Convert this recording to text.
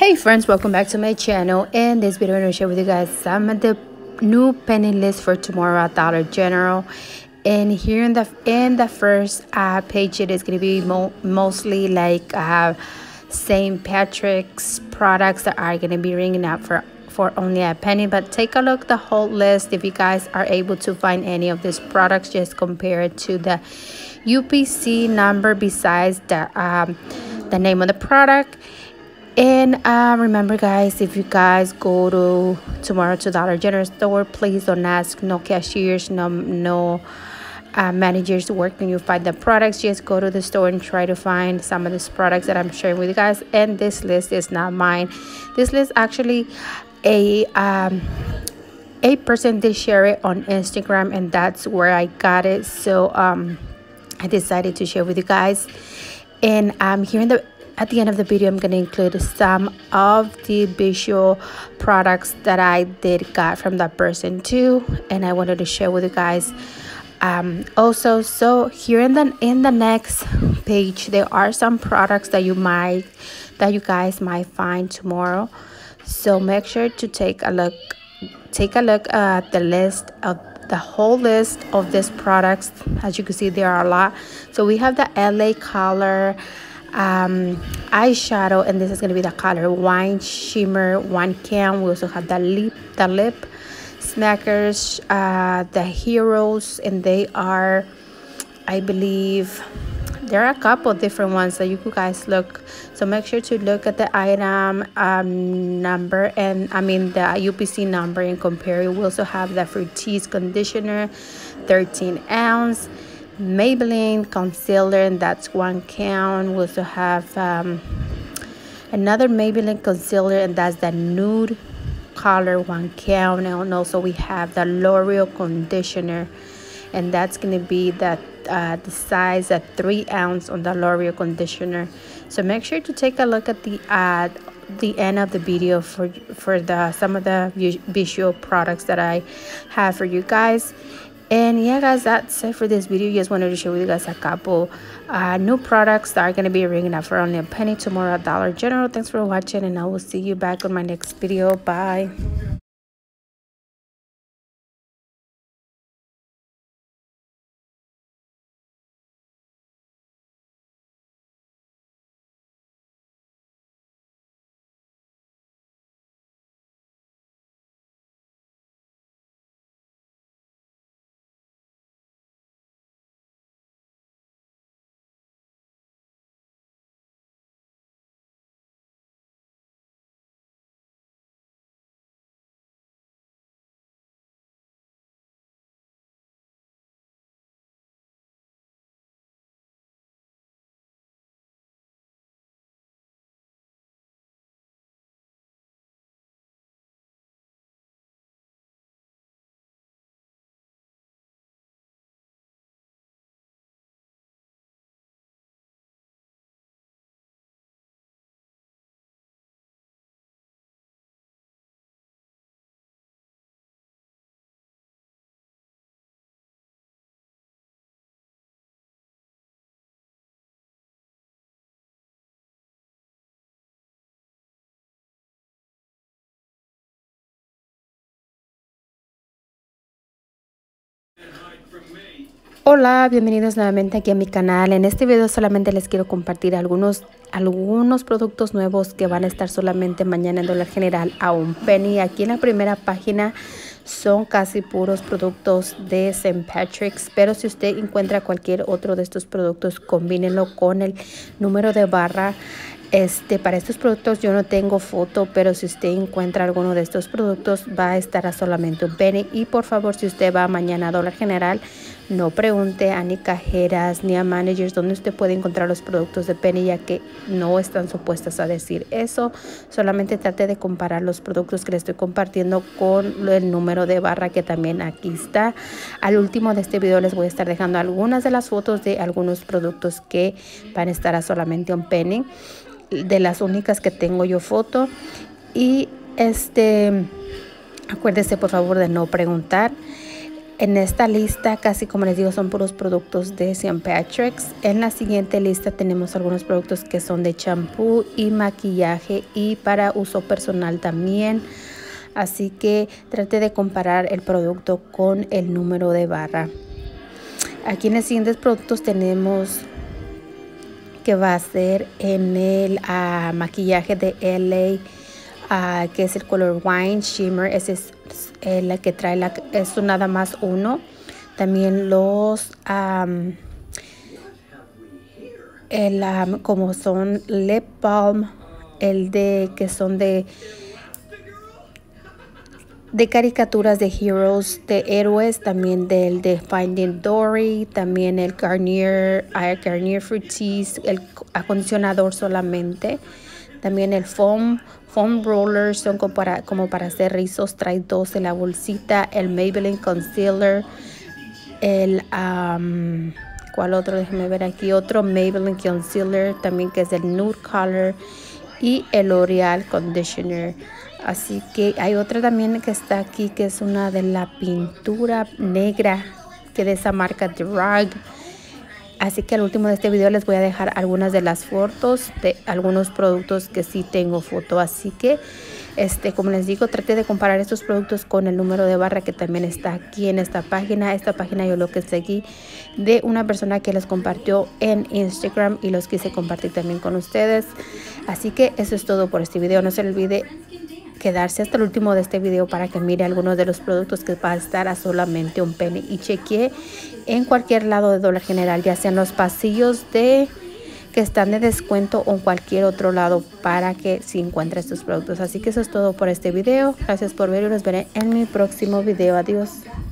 Hey friends, welcome back to my channel. In this video I'm going to share with you guys some of the new penny lists for tomorrow at Dollar General. And here in the first page, it is going to be mostly like St. Patrick's products that are going to be ringing up for only a penny. But take a look at the whole list. If you guys are able to find any of these products, just compare it to the UPC number besides the name of the product. And remember guys, if you guys go tomorrow to Dollar General store, please don't ask no cashiers, no managers working. You find the products, just go to the store and try to find some of these products that I'm sharing with you guys. And this list is not mine. This list actually a person did share it on Instagram, and that's where I got it. So I decided to share with you guys. And here at the end of the video, I'm going to include some of the visual products that I did got from that person too, and I wanted to share with you guys also. So here in the next page, there are some products that you guys might find tomorrow. So make sure to take a look at the list of the whole list of these products. As you can see, there are a lot. So we have the LA Color eyeshadow, and this is going to be the color Wine Shimmer 1 can. We also have the lip smackers, the Heroes, and they are, I believe, there are a couple different ones that you guys look. So make sure to look at the item number, and the UPC number, and compare it. We also have the Fructis conditioner, 13 ounce. Maybelline concealer, and that's 1 can. We also have another Maybelline concealer, and that's the nude color, 1 can. And also we have the L'Oreal conditioner, and that's going to be the size at 3 ounce on the L'Oreal conditioner. So make sure to take a look at the end of the video for some of the visual products that I have for you guys. And yeah guys, that's it for this video. Just wanted to share with you guys a couple new products that are going to be ringing up for only a penny tomorrow at Dollar General. Thanks for watching, and I will see you back on my next video. Bye. Hola, bienvenidos nuevamente aquí a mi canal. En este video solamente les quiero compartir algunos productos nuevos que van a estar solamente mañana en Dollar General a un penny. Aquí en la primera página son casi puros productos de St. Patrick's, pero si usted encuentra cualquier otro de estos productos, combínenlo con el número de barra. Para estos productos yo no tengo foto, pero si usted encuentra alguno de estos productos, va a estar a solamente un penny. Y por favor, si usted va mañana a Dollar General, no pregunte a ni cajeras ni a managers dónde usted puede encontrar los productos de penny, ya que no están supuestas a decir eso. Solamente trate de comparar los productos que le estoy compartiendo con el número de barra, que también aquí está. Al último de este video les voy a estar dejando algunas de las fotos de algunos productos que van a estar a solamente un penny, de las únicas que tengo yo foto. Y acuérdese por favor de no preguntar. En esta lista, casi como les digo, son puros productos de St. Patrick's. En la siguiente lista tenemos algunos productos que son de champú y maquillaje y para uso personal también. Así que trate de comparar el producto con el número de barra. Aquí en los siguientes productos tenemos que va a ser en el maquillaje de LA, que es el color Wine Shimmer. Ese es la que trae es nada más uno. También los como son lip balm, que son de caricaturas de heroes, de héroes, también del de Finding Dory, también el Garnier Fructis, el acondicionador solamente, también el foam rollers, son como para hacer rizos, trae 2 en la bolsita, el Maybelline Concealer, ¿cuál otro? Déjenme ver aquí, otro Maybelline Concealer, también que es el Nude Color, y el L'Oreal Conditioner. Así que hay otra también que está aquí, que es una de la pintura negra, que de esa marca Drag. Así que al último de este video les voy a dejar algunas de las fotos de algunos productos que sí tengo foto. Así que como les digo, trate de comparar estos productos con el número de barra que también está aquí en esta página. Esta página yo lo que seguí de una persona que les compartió en Instagram y los quise compartir también con ustedes. Así que eso es todo por este video. No se olvide quedarse hasta el último de este video para que mire algunos de los productos que va a estar a solamente un penny, y chequee en cualquier lado de Dollar General, ya sean los pasillos que están de descuento o en cualquier otro lado, para que si encuentre estos productos. Así que eso es todo por este video. Gracias por ver y los veré en mi próximo video. Adiós.